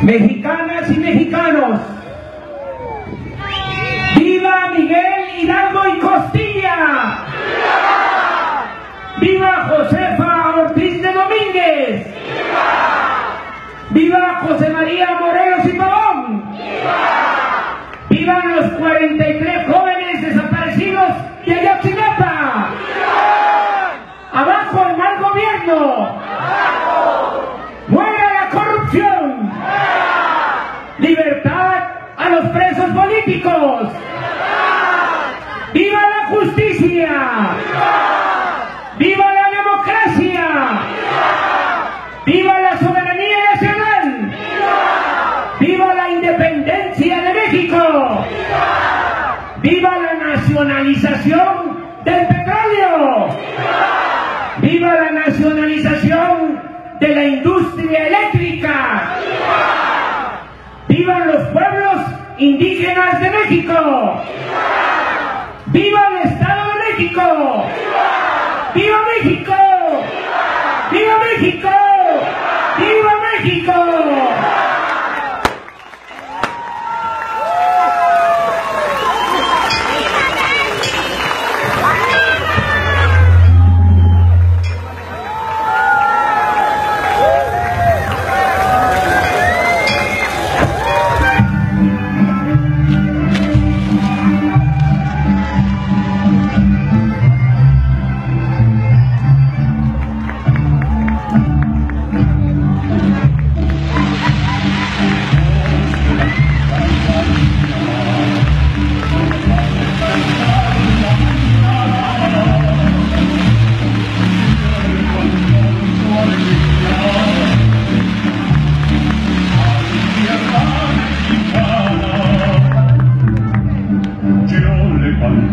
Mexicanas y mexicanos, ¡viva Miguel Hidalgo y Costilla! ¡Viva Josefa Ortiz de Domínguez! ¡Viva José María Morelos y Pavón! ¡Vivan los 43 jóvenes desaparecidos de Ayotzinapa! ¡Abajo el mal gobierno! ¡Muera la corrupción! ¡Libertad a los presos políticos! ¡Viva la justicia! ¡Viva la democracia! ¡Viva la soberanía nacional! ¡Viva la independencia de México! ¡Viva la nacionalización del petróleo! ¡Viva la nacionalización de la industria eléctrica! ¡Vivan los pueblos indígenas de México! ¡Viva el Estado de México! ¡Viva México! ¡Viva México! ¡Viva México!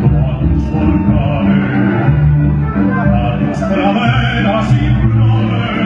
A las praderas y flores